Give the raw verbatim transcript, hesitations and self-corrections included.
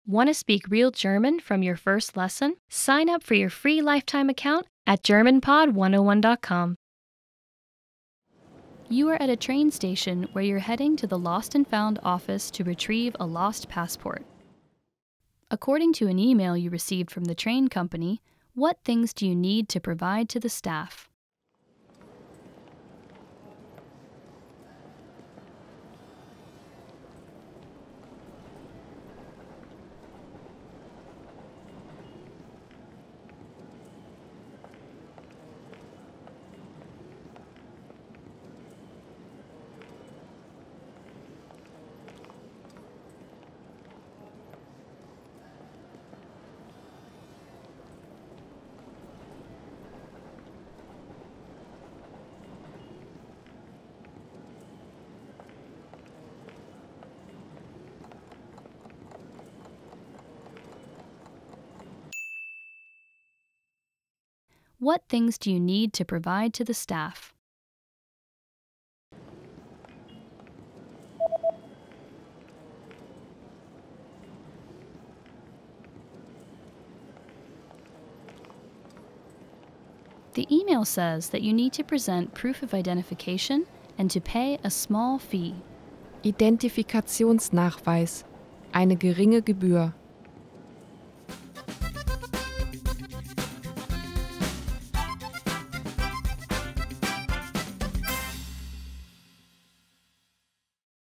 Want to speak real German from your first lesson? Sign up for your free lifetime account at German Pod one oh one dot com. You are at a train station where you're heading to the Lost and Found office to retrieve a lost passport. According to an email you received from the train company, what things do you need to provide to the staff? What things do you need to provide to the staff? The email says that you need to present proof of identification and to pay a small fee. Identifikationsnachweis. Eine geringe Gebühr.